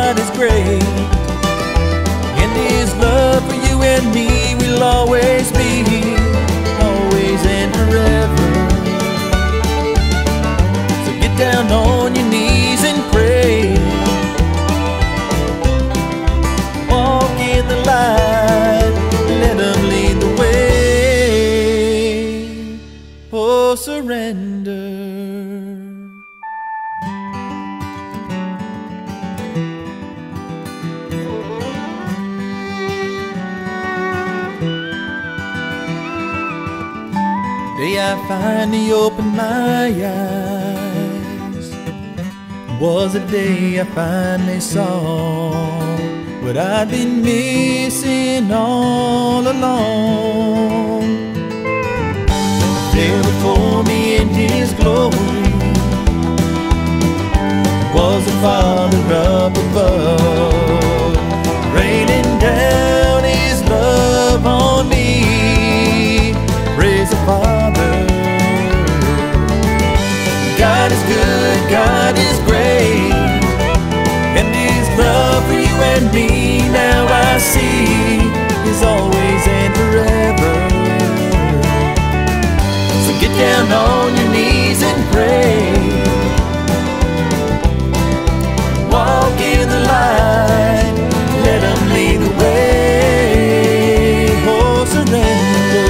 God is great, and His love for you and me will always be, always and forever. So get down on your knees and pray. Walk in the light, let Him lead the way. Oh, surrender. The day I finally opened my eyes was the day I finally saw what I'd been missing all along. There before me in His glory was the Father up above, raining down His love on me. Praise the Father. God is good, God is great, and His love for you and me now I see is always and forever. So get down on your knees and pray. Walk in the light, let Him lead the way. Oh, surrender.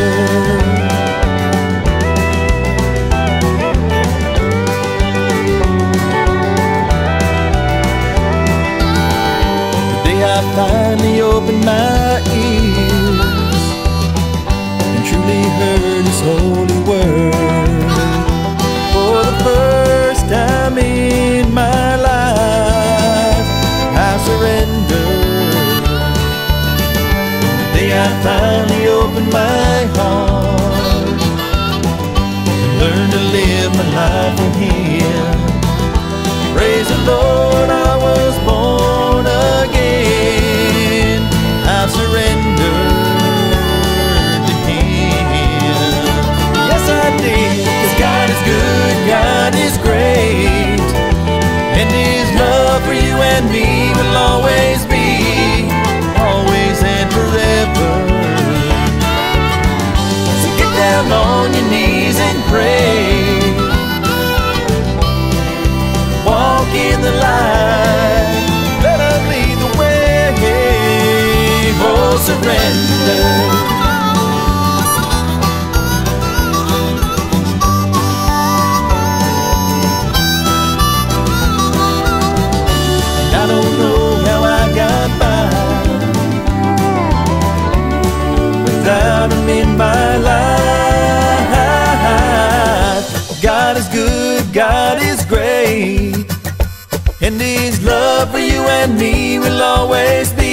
I finally opened my ears and truly heard His holy word. For the first time in my life, I surrendered. The day I finally opened my heart and learned to live my life for Him. Praise the Lord, I was born again. I surrendered to Him. Yes, I did, 'cause God is good, God is great, and His love for you and me will always be, always and forever. So get down on your knees and pray. Walk in the light, let Him lead the way. Oh, surrender. I don't know how I got by without Him in my life. God is good, God is great, and His love for you and me will always be,